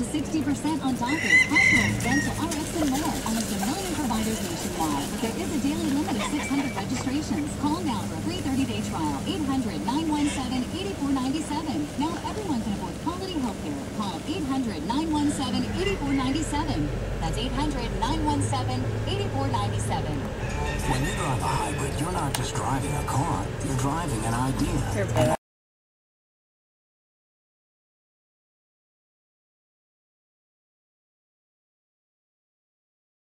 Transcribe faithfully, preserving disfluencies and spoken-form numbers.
sixty percent on doctors, hospitals, dental, R X, and more. Almost a million providers nationwide. But there is a daily limit of six hundred registrations. Call now for a free thirty-day trial. eight hundred, nine one seven, eight four nine seven. Now everyone can afford quality health care. Call eight hundred, nine one seven, eight four nine seven. That's eight hundred, nine one seven, eight four nine seven. When you drive a hybrid, you're not just driving a car, you're driving an idea.